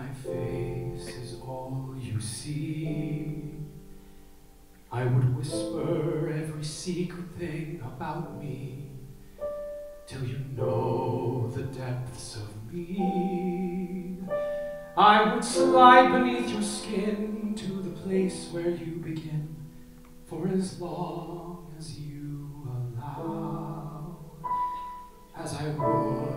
face is all you see. I would whisper every secret thing about me till you know the depths of me. I would slide beneath your skin to the place where you begin, for as long as you allow, as I would